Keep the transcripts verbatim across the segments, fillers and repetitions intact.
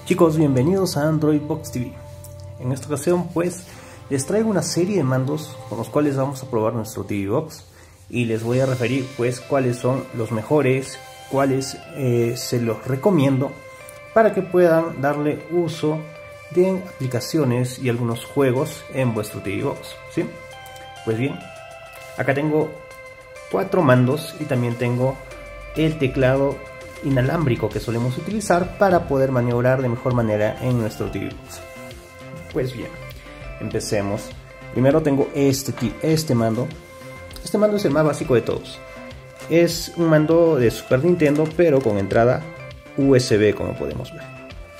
Chicos, bienvenidos a Android Box T V. En esta ocasión pues les traigo una serie de mandos con los cuales vamos a probar nuestro T V Box y les voy a referir pues cuáles son los mejores, cuáles eh, se los recomiendo para que puedan darle uso de aplicaciones y algunos juegos en vuestro T V Box, ¿sí? Pues bien, acá tengo cuatro mandos y también tengo el teclado inalámbrico que solemos utilizar para poder maniobrar de mejor manera en nuestro T V Box. Pues bien, empecemos. Primero tengo este, este mando. Este mando es el más básico de todos. Es un mando de Super Nintendo, pero con entrada U S B, como podemos ver.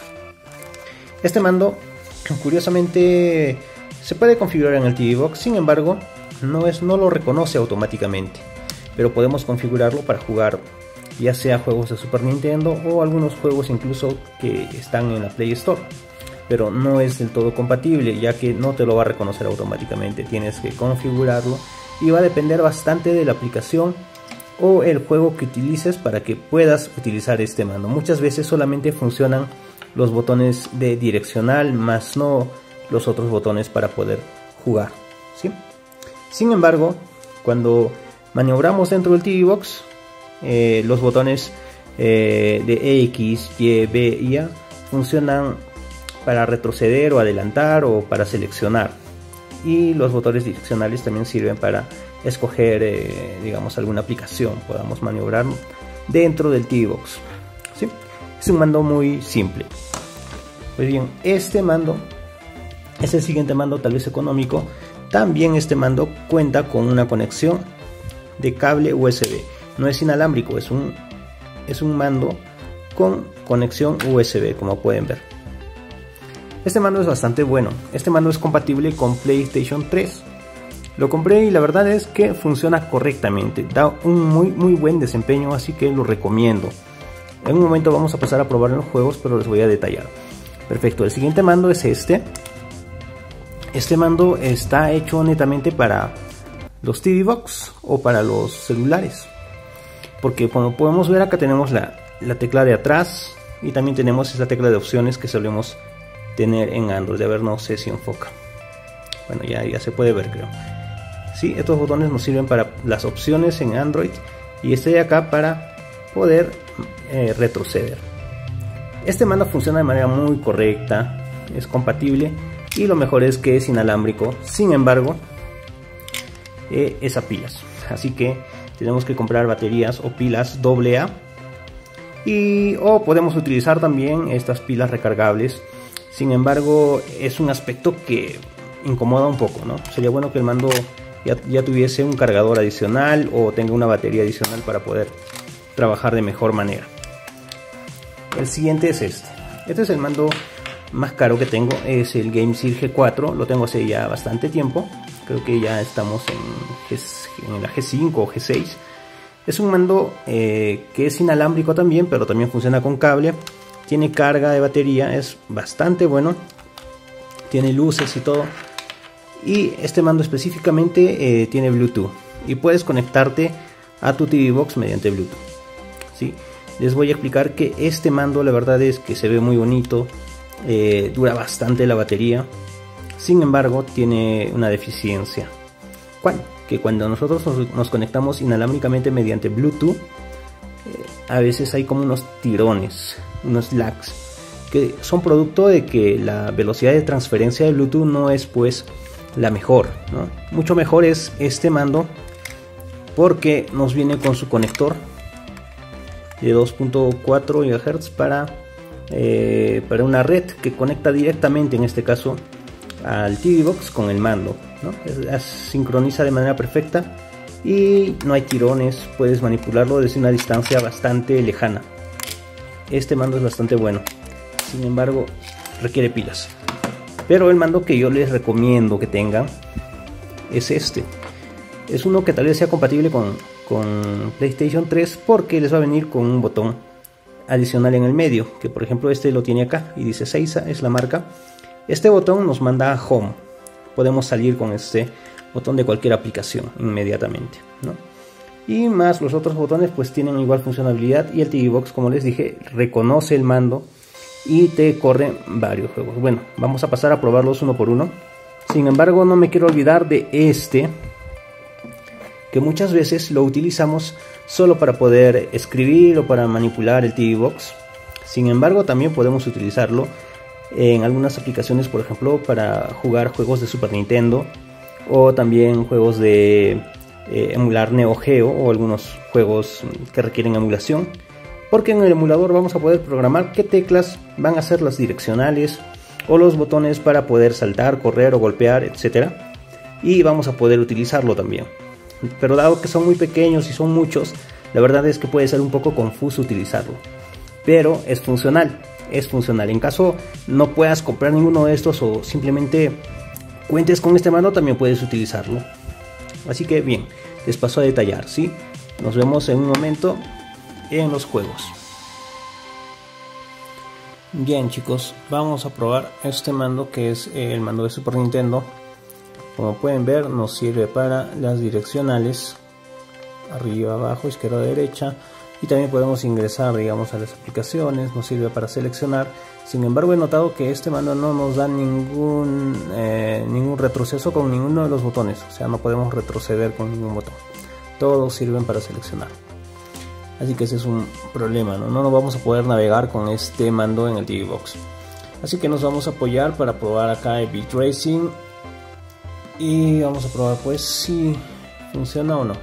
Este mando, curiosamente, se puede configurar en el T V Box. Sin embargo, no, es, no lo reconoce automáticamente, pero podemos configurarlo para jugar ya sea juegos de Super Nintendo o algunos juegos incluso que están en la Play Store, pero no es del todo compatible, ya que no te lo va a reconocer automáticamente. Tienes que configurarlo y va a depender bastante de la aplicación o el juego que utilices para que puedas utilizar este mando. Muchas veces solamente funcionan los botones de direccional, más no los otros botones para poder jugar, ¿sí? Sin embargo, cuando maniobramos dentro del T V Box, Eh, los botones eh, de X, Y, B y A funcionan para retroceder o adelantar o para seleccionar, y los botones direccionales también sirven para escoger eh, digamos alguna aplicación podamos maniobrar dentro del T V Box, ¿sí? Es un mando muy simple. Pues bien, este mando es el siguiente mando, tal vez económico. También este mando cuenta con una conexión de cable U S B. No es inalámbrico, es un, es un mando con conexión U S B, como pueden ver. Este mando es bastante bueno. Este mando es compatible con PlayStation tres. Lo compré y la verdad es que funciona correctamente. Da un muy, muy buen desempeño, así que lo recomiendo. En un momento vamos a pasar a probar en los juegos, pero les voy a detallar. Perfecto, el siguiente mando es este. Este mando está hecho netamente para los T V Box o para los celulares, porque como podemos ver acá tenemos la, la tecla de atrás y también tenemos esta tecla de opciones que solemos tener en Android. A ver, no sé si enfoca. Bueno, ya, ya se puede ver, creo. Sí, estos botones nos sirven para las opciones en Android y este de acá para poder eh, retroceder. Este mando funciona de manera muy correcta, es compatible y lo mejor es que es inalámbrico. Sin embargo, eh, es a pilas, así que tenemos que comprar baterías o pilas doble A, y o podemos utilizar también estas pilas recargables. Sin embargo, es un aspecto que incomoda un poco, ¿no? Sería bueno que el mando ya, ya tuviese un cargador adicional o tenga una batería adicional para poder trabajar de mejor manera. El siguiente es este. Este es el mando más caro que tengo, es el GameSir G cuatro. Lo tengo hace ya bastante tiempo. Creo que ya estamos en, G, en la G cinco o G seis. Es un mando eh, que es inalámbrico también, pero también funciona con cable. Tiene carga de batería, es bastante bueno. Tiene luces y todo. Y este mando específicamente eh, tiene Bluetooth. Y puedes conectarte a tu T V Box mediante Bluetooth, ¿sí? Les voy a explicar que este mando la verdad es que se ve muy bonito. Eh, dura bastante la batería. Sin embargo, tiene una deficiencia. ¿Cuál? Que cuando nosotros nos, nos conectamos inalámbricamente mediante Bluetooth, eh, a veces hay como unos tirones, unos lags, que son producto de que la velocidad de transferencia de Bluetooth no es pues la mejor, ¿no? Mucho mejor es este mando porque nos viene con su conector de dos punto cuatro gigahertz para, eh, para una red que conecta directamente, en este caso, al T V Box con el mando, ¿no? Es, sincroniza de manera perfecta y no hay tirones. Puedes manipularlo desde una distancia bastante lejana. Este mando es bastante bueno, sin embargo requiere pilas. Pero el mando que yo les recomiendo que tengan es este. Es uno que tal vez sea compatible con, con PlayStation tres, porque les va a venir con un botón adicional en el medio, que por ejemplo este lo tiene acá y dice Seiza, es la marca. Este botón nos manda a Home. Podemos salir con este botón de cualquier aplicación inmediatamente, ¿no? Y más los otros botones pues tienen igual funcionalidad, y el T V Box, como les dije, reconoce el mando y te corre varios juegos. Bueno, vamos a pasar a probarlos uno por uno. Sin embargo, no me quiero olvidar de este, que muchas veces lo utilizamos solo para poder escribir o para manipular el T V Box. Sin embargo, también podemos utilizarlo en algunas aplicaciones, por ejemplo, para jugar juegos de Super Nintendo o también juegos de eh, emular Neo Geo o algunos juegos que requieren emulación, porque en el emulador vamos a poder programar qué teclas van a ser las direccionales o los botones para poder saltar, correr o golpear, etcétera, y vamos a poder utilizarlo también. Pero dado que son muy pequeños y son muchos, la verdad es que puede ser un poco confuso utilizarlo, pero es funcional, es funcional. En caso no puedas comprar ninguno de estos o simplemente cuentes con este mando, también puedes utilizarlo. Así que bien, les paso a detallar, ¿sí? Nos vemos en un momento en los juegos. Bien chicos, vamos a probar este mando, que es el mando de Super Nintendo. Como pueden ver, nos sirve para las direccionales, arriba, abajo, izquierda, derecha, y también podemos ingresar, digamos, a las aplicaciones. Nos sirve para seleccionar. Sin embargo, he notado que este mando no nos da ningún eh, ningún retroceso con ninguno de los botones, o sea, no podemos retroceder con ningún botón. Todos sirven para seleccionar. Así que ese es un problema, ¿no? No nos vamos a poder navegar con este mando en el T V Box. Así que nos vamos a apoyar para probar acá el Bit Racing. Y vamos a probar pues si funciona o no.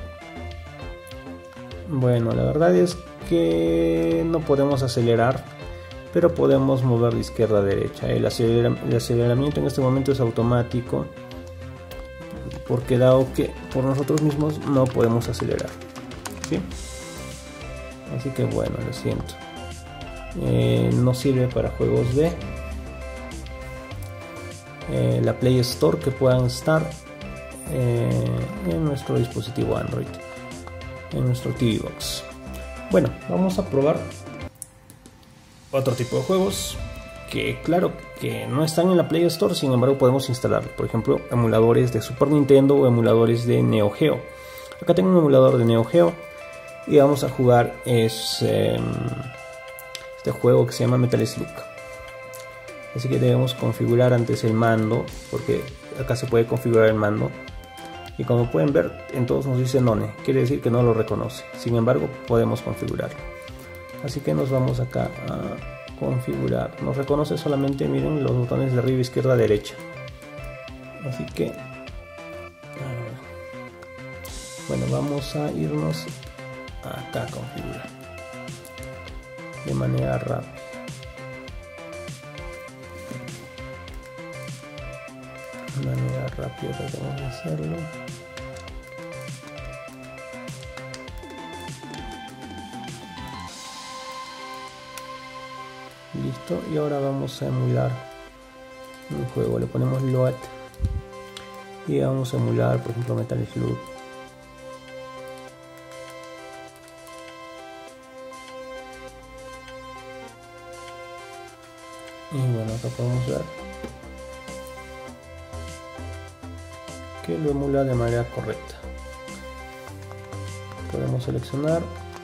Bueno, la verdad es que no podemos acelerar, pero podemos mover de izquierda a derecha. El, aceler el aceleramiento en este momento es automático, porque dado que por nosotros mismos no podemos acelerar, ¿sí? Así que bueno, lo siento. Eh, no sirve para juegos de eh, la Play Store que puedan estar eh, en nuestro dispositivo Android, en nuestro T V Box. Bueno, vamos a probar otro tipo de juegos que, claro, que no están en la Play Store, sin embargo podemos instalar, por ejemplo, emuladores de Super Nintendo o emuladores de Neo Geo. Acá tengo un emulador de Neo Geo y vamos a jugar es, eh, este juego que se llama Metal Slug. Así que debemos configurar antes el mando, porque acá se puede configurar el mando. Y como pueden ver, en todos nos dice None, quiere decir que no lo reconoce. Sin embargo, podemos configurarlo. Así que nos vamos acá a configurar. Nos reconoce solamente, miren, los botones de arriba, izquierda, derecha. Así que, bueno, vamos a irnos acá a configurar de manera rápida. De manera rápida tratamos de hacerlo. Listo, y ahora vamos a emular un juego. Le ponemos load y vamos a emular, por ejemplo, Metal Slug. Y bueno, acá podemos ver que lo emula de manera correcta. Podemos seleccionar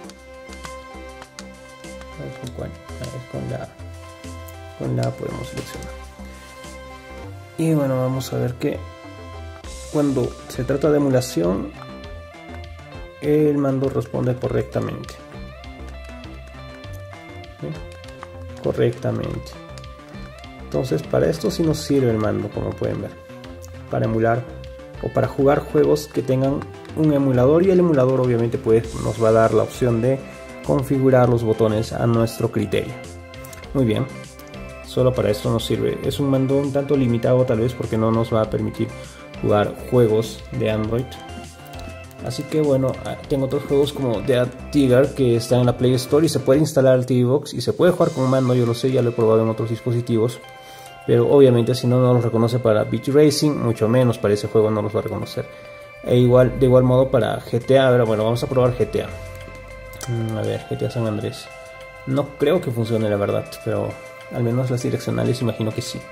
con, cuál, con la con la podemos seleccionar. Y bueno, vamos a ver que cuando se trata de emulación, el mando responde correctamente. ¿Sí? Correctamente. Entonces, para esto sí nos sirve el mando, como pueden ver, para emular o para jugar juegos que tengan un emulador, y el emulador obviamente pues nos va a dar la opción de configurar los botones a nuestro criterio. Muy bien, solo para esto nos sirve. Es un mando un tanto limitado tal vez, porque no nos va a permitir jugar juegos de Android. Así que bueno, tengo otros juegos como Dead Tiger que están en la Play Store y se puede instalar el T V Box y se puede jugar con mando. Yo lo sé, ya lo he probado en otros dispositivos, pero obviamente si no, no los reconoce para Beat Racing, mucho menos para ese juego no los va a reconocer. E igual, de igual modo para G T A. Ahora, bueno, vamos a probar G T A. A ver, G T A San Andrés. No creo que funcione, la verdad, pero al menos las direccionales imagino que sí.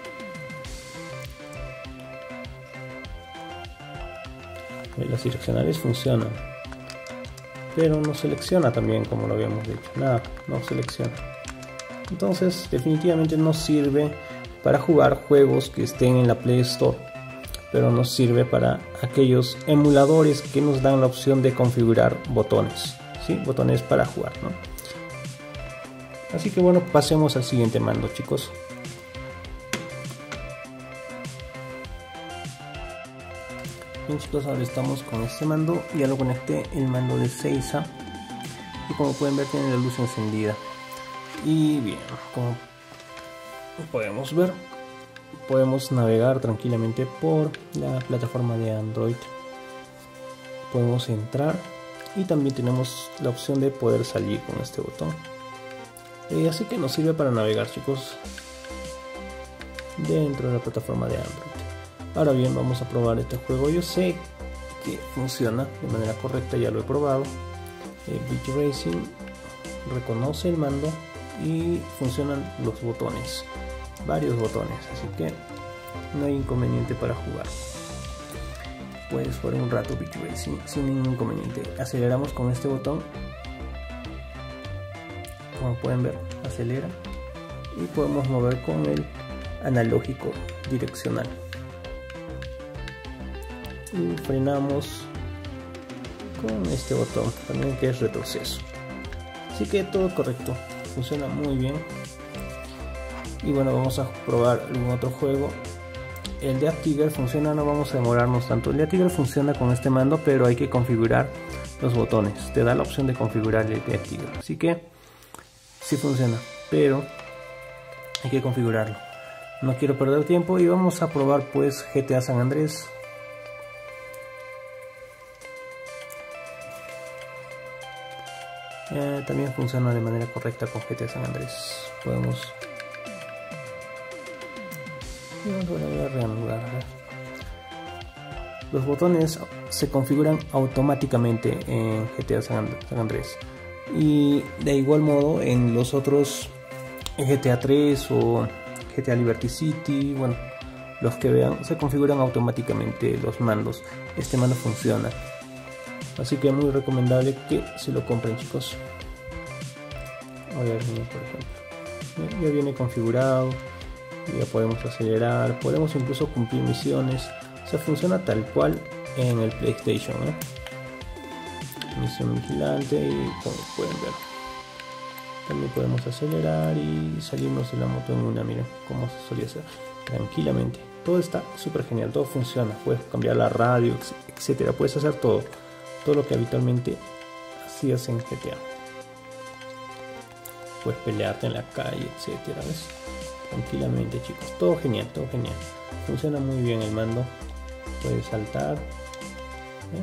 Las direccionales funcionan, pero no selecciona también, como lo habíamos dicho. Nada, no selecciona. Entonces definitivamente nos sirve para jugar juegos que estén en la Play Store, pero nos sirve para aquellos emuladores que nos dan la opción de configurar botones, ¿sí? Botones para jugar, ¿no? Así que bueno, pasemos al siguiente mando, chicos. Bien, chicos, ahora estamos con este mando. Ya lo conecté, el mando de Seiza, y como pueden ver tiene la luz encendida. Y bien, como podemos ver, podemos navegar tranquilamente por la plataforma de Android. Podemos entrar y también tenemos la opción de poder salir con este botón. Eh, así que nos sirve para navegar, chicos, dentro de la plataforma de Android. Ahora bien, vamos a probar este juego. Yo sé que funciona de manera correcta, ya lo he probado. eh, Beat Racing reconoce el mando y funcionan los botones, varios botones, así que no hay inconveniente para jugar. Puedes jugar un rato Beat Racing sin ningún inconveniente. Aceleramos con este botón, como pueden ver, acelera, y podemos mover con el analógico direccional. Y frenamos con este botón también, que es retroceso. Así que todo correcto, funciona muy bien. Y bueno, vamos a probar algún otro juego. El de Tiger funciona, no vamos a demorarnos tanto. El de Tiger funciona con este mando, pero hay que configurar los botones. Te da la opción de configurar el de Tiger, así que sí funciona, pero hay que configurarlo. No quiero perder tiempo y vamos a probar pues G T A San Andrés. Eh, también funciona de manera correcta con G T A San Andrés. Podemos, vamos a reanudar. Los botones se configuran automáticamente en G T A San Andrés, y de igual modo en los otros G T A tres o G T A Liberty City, bueno, los que vean, se configuran automáticamente los mandos. Este mando funciona, así que es muy recomendable que se lo compren, chicos. A ver, por ejemplo, ya viene configurado, ya podemos acelerar, podemos incluso cumplir misiones. O sea, funciona tal cual en el PlayStation, ¿eh? Misión vigilante, y como pueden ver, también podemos acelerar y salirnos de la moto en una, miren cómo se solía hacer tranquilamente. Todo está súper genial, todo funciona. Puedes cambiar la radio, etcétera. Puedes hacer todo, todo lo que habitualmente hacías en G T A. Puedes pelearte en la calle, etcétera. ¿Ves? Tranquilamente, chicos, todo genial, todo genial. Funciona muy bien el mando. Puedes saltar, ¿eh?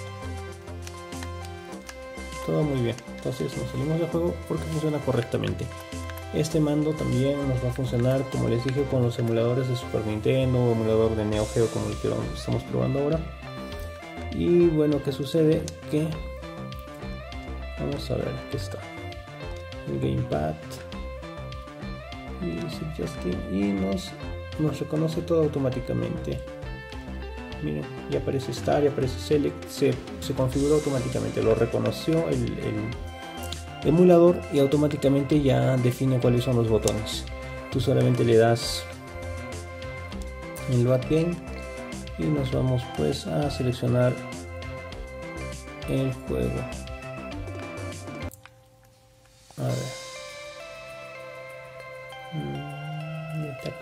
Todo muy bien. Entonces nos salimos del juego porque funciona correctamente. Este mando también nos va a funcionar, como les dije, con los emuladores de Super Nintendo o emulador de Neo Geo, como el que estamos probando ahora. Y bueno, ¿qué sucede? Que vamos a ver, aquí está el gamepad y, Justin, y nos, nos reconoce todo automáticamente. Miren, ya aparece Start, ya aparece Select, se, se configuró automáticamente, lo reconoció el, el emulador y automáticamente ya define cuáles son los botones. Tú solamente le das en Load Game y nos vamos pues a seleccionar el juego. A ver, mm, ya está acá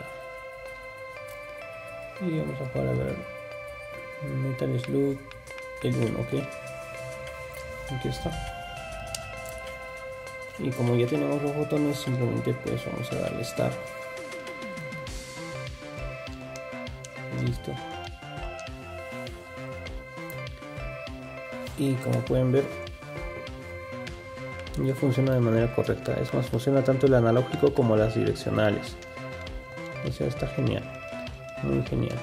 y vamos a jugar, a ver, Metal Slug el uno, ok, aquí está. Y como ya tenemos los botones, simplemente pues vamos a darle Start. Listo. Y como pueden ver, ya funciona de manera correcta. Es más, funciona tanto el analógico como las direccionales. O sea, está genial, muy genial.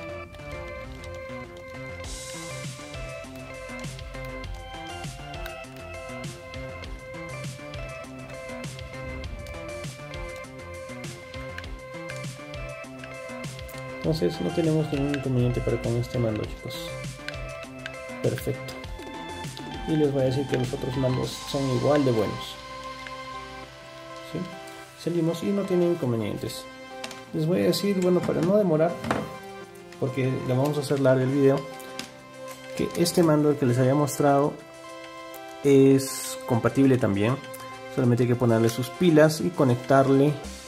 Entonces no tenemos ningún inconveniente para con este mando, chicos. Perfecto. Y les voy a decir que los otros mandos son igual de buenos, ¿sí? salimos y no tiene inconvenientes. Les voy a decir, bueno, para no demorar, porque le vamos a hacer largo el video, que este mando el que les había mostrado es compatible también. Solamente hay que ponerle sus pilas y conectarle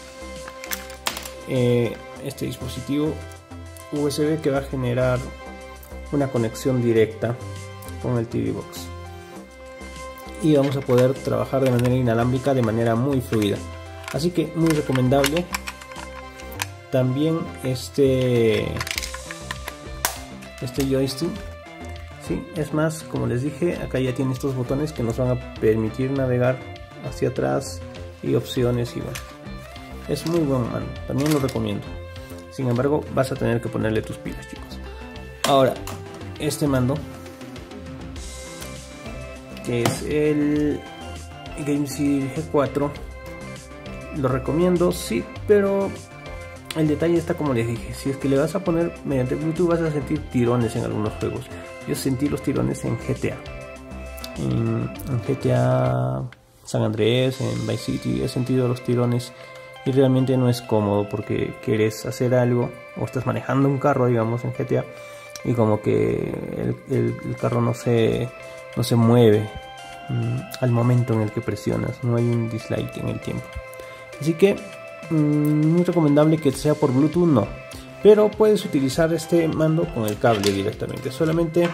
eh, este dispositivo U S B que va a generar una conexión directa con el T V Box, y vamos a poder trabajar de manera inalámbrica de manera muy fluida. Así que muy recomendable. También este este joystick, ¿sí? Es más, como les dije, acá ya tiene estos botones que nos van a permitir navegar hacia atrás y opciones, y bueno, es muy buen mando, también lo recomiendo. Sin embargo, vas a tener que ponerle tus pilas, chicos. Ahora, este mando, que es el GameSir G cuatro, lo recomiendo, sí, pero el detalle está como les dije. Si es que le vas a poner mediante Bluetooth, vas a sentir tirones en algunos juegos. Yo sentí los tirones en G T A, en, en G T A San Andreas, en Vice City, he sentido los tirones y realmente no es cómodo, porque quieres hacer algo o estás manejando un carro, digamos, en G T A, y como que el, el, el carro no se, no se mueve mmm, al momento en el que presionas, no hay un dislike en el tiempo. Así que mmm, muy recomendable que sea por Bluetooth, no, pero puedes utilizar este mando con el cable directamente. Solamente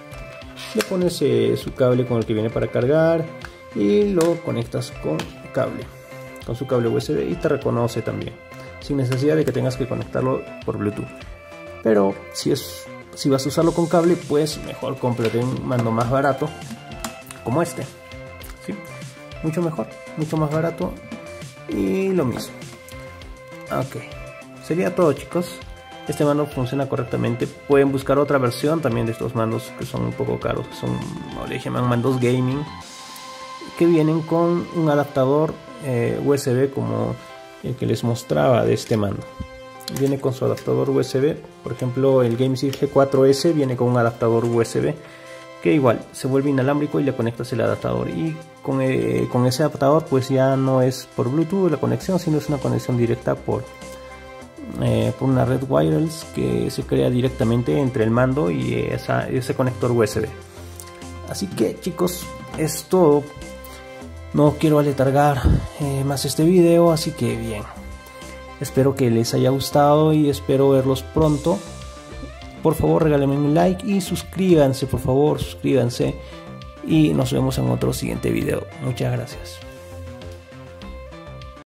le pones eh, su cable con el que viene para cargar y lo conectas con cable, con su cable U S B, y te reconoce también sin necesidad de que tengas que conectarlo por Bluetooth. Pero si es si vas a usarlo con cable, pues mejor cómprate un mando más barato como este, ¿sí? Mucho mejor, mucho más barato y lo mismo. Ok, sería todo, chicos. Este mando funciona correctamente. Pueden buscar otra versión también de estos mandos que son un poco caros, que son, no le llaman mandos gaming, que vienen con un adaptador eh, U S B como el que les mostraba de este mando. Viene con su adaptador U S B. Por ejemplo, el GameSir G cuatro S viene con un adaptador U S B que igual se vuelve inalámbrico y le conectas el adaptador, y con, eh, con ese adaptador pues ya no es por Bluetooth la conexión, sino es una conexión directa por, eh, por una red wireless que se crea directamente entre el mando y esa, ese conector U S B. Así que, chicos, es todo. No quiero aletargar eh, más este video, así que bien, espero que les haya gustado y espero verlos pronto. Por favor, regálenme un like y suscríbanse, por favor, suscríbanse, y nos vemos en otro siguiente video. Muchas gracias.